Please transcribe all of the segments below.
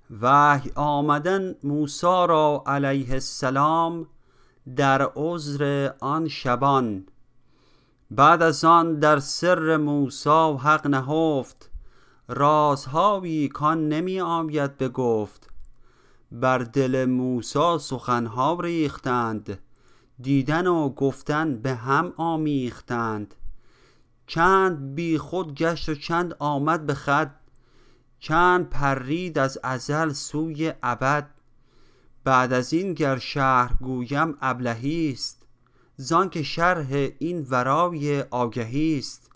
وحی آمدن موسی را علیه السلام در عذر آن شبان. بعد از آن در سر موسی حق نهفت، رازهایی کان نمی آید به گفت. بر دل موسی سخنها ریختند، دیدن و گفتن به هم آمیختند. چند بی خود گشت و چند آمد به خود، چند پرید از ازل سوی ابد. بعد از این گر شرح گویم ابلهی است، زان که شرح این ورای آگهی است.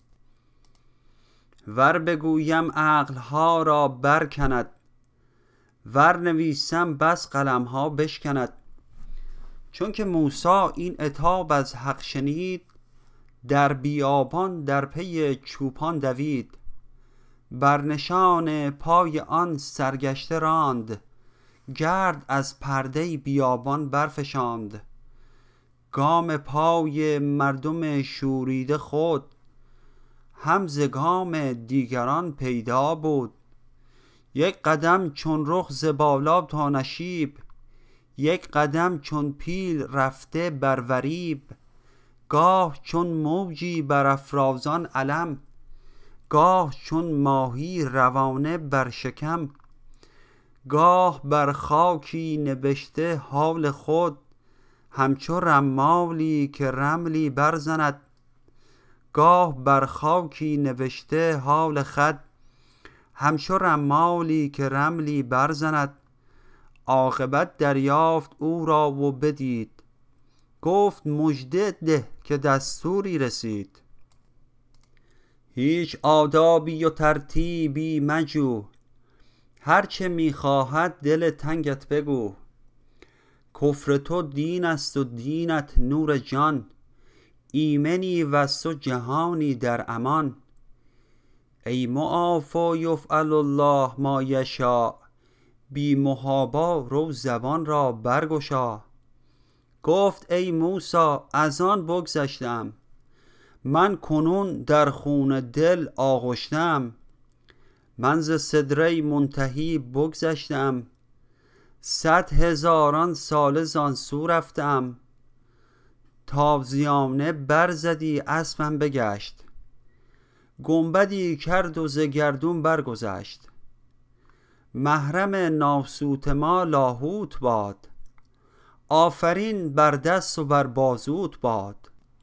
ور بگویم عقلها را برکند، ور نویسم بس قلمها بشکند. چون که موسی این عتاب از حق شنید، در بیابان در پی چوپان دوید. بر نشان پای آن سرگشته راند، گرد از پرده بیابان برفشاند. گام پای مردم شوریده خود، هم ز گام دیگران پیدا بود. یک قدم چون رخ ز بالا تا نشیب، یک قدم چون پیل رفته بر وریب. گاه چون موجی بر افرازان علم، گاه چون ماهی روانه بر شکم. گاه بر خاکی نبشته حال خود، همچو رمالی که رملی برزند. گاه بر خاکی نوشته حال خود، همچو رمالی که رملی برزند. عاقبت دریافت او را و بدید، گفت مژده ده که دستوری رسید. هیچ آدابی و ترتیبی مجو، هرچه میخواهد دل تنگت بگو. کفر تو دین است و دینت نور جان، ایمنی و تو جهانی در امان. ای معافی یفعل الله ما یشاء، بی محابا رو زبان را برگشا. گفت ای موسی از آن بگذشتم، من کنون در خون دل آغشتم. من ز سدره منتهی بگذشتم، 100,000 ساله زان سو رفتم. تازیانه برزدی اسبم بگشت، گنبدی کرد و ز گردون برگذشت. محرم ناسوت ما لاهوت باد، آفرین بر دست و بر بازوت باد.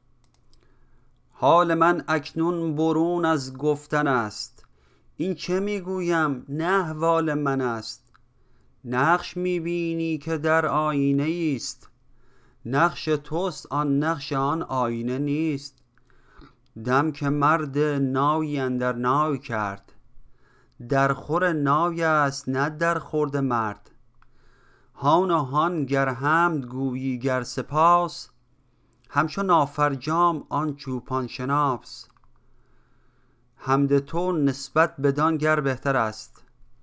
حال من اکنون برون از گفتن است، این چه میگویم نه احوال من است. نقش میبینی که در آینه است، نقش توست آن نقش آن آینه نیست. دم که مرد نایی اندر نای کرد، در خور نای است نه در خورد مرد. هان و هان گر حمد گویی گر سپاس، همچو نافرجام آن چوپان شناس. حمد تو نسبت بدان گر بهتر است،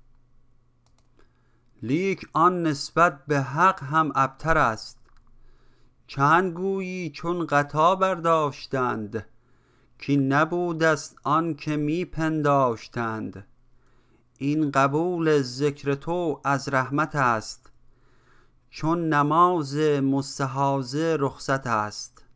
لیک آن نسبت به حق هم ابتر است. چند گویی چون غطا برداشتند، که نبود است آن که می پنداشتند. این قبول ذکر تو از رحمت است، چون نماز مستحاضه رخصت است.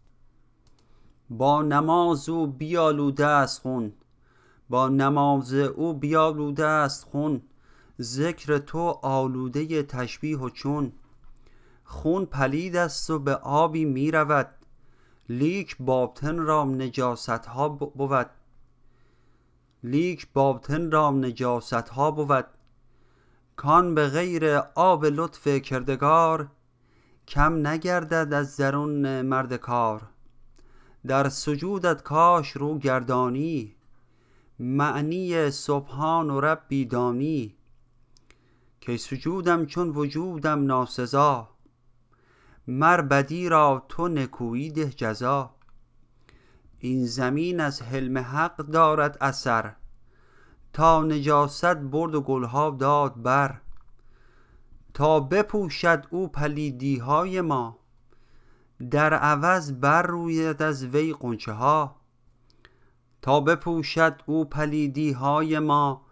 با نماز او بیالوده است خون، با نماز او بیالوده است خون. ذکر تو آلوده تشبیه و چون. خون پلید است و به آبی می رود، لیک باطن را نجاست ها بود. لیک باطن را نجاست ها بود. کان به غیر آب لطف کردگار، کم نگردد از درون مرد کار. در سجودت کاش رو گردانی، معنی سبحان و ربی دانی. که سجودم چون وجودم ناسزا، مر بدی را تو نکویی ده جزا. این زمین از حلم حق دارد اثر، تا نجاست برد و گلها داد بر. تا بپوشد او پلیدی های ما، در عوض بر روید از وی غنچه ها. تا بپوشد او پلیدی های ما،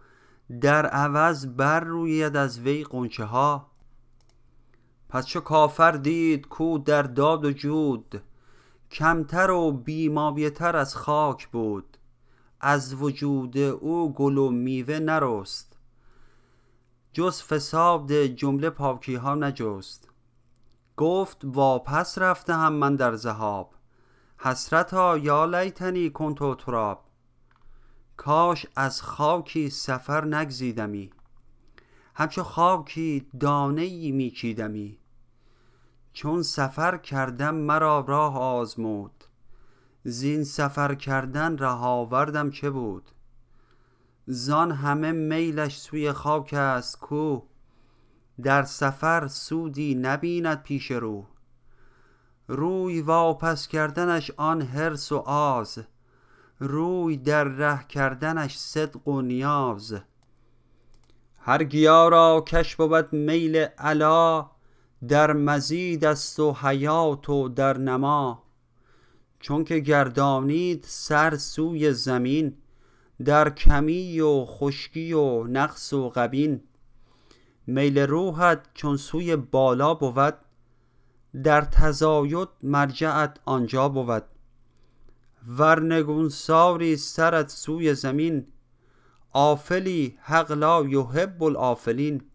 در عوض بر روید از وی غنچه ها. پس چو کافر دید کو در داد و جود، کمتر و بیمایه تر از خاک بود. از وجود او گل و میوه نرست، جز فساد جمله پاکی ها نجست. گفت واپس رفته هم من در ذهاب، حسرتا یا لیتنی کنت تراب. کاش از خاکی سفر نگزیدمی، همچو خاکی دانه ای می چیدمی. چون سفر کردم مرا راه آزمود، زین سفر کردن ره آوردم چه بود. زان همه میلش سوی خاک است کو، در سفر سودی نبیند پیش رو. روی واپس کردنش آن حرص و آز، روی در ره کردنش صدق و نیاز. هر گیا را کش بود میل علا، در مزید است و حیات و در نما. چون که گردانید سر سوی زمین، در کمی و خشکی و نقص و غبین. میل روحت چون سوی بالا بود، در تزاید مرجعت آنجا بود. ور نگونساری سرت سوی زمین، آفلی حق لا یحب الآفلین.